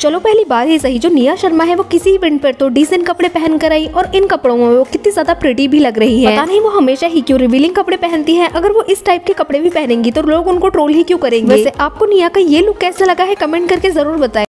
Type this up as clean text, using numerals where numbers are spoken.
चलो पहली बात ही सही, जो निया शर्मा है वो किसी इवेंट पर तो डिसेंट कपड़े पहन कर आई और इन कपड़ों में वो कितनी ज्यादा प्रिटी भी लग रही है। पता नहीं वो हमेशा ही क्यों रिवीलिंग कपड़े पहनती है। अगर वो इस टाइप के कपड़े भी पहनेंगी तो लोग उनको ट्रोल ही क्यों करेंगे। वैसे आपको निया का ये लुक कैसा लगा है कमेंट करके जरूर बताएं।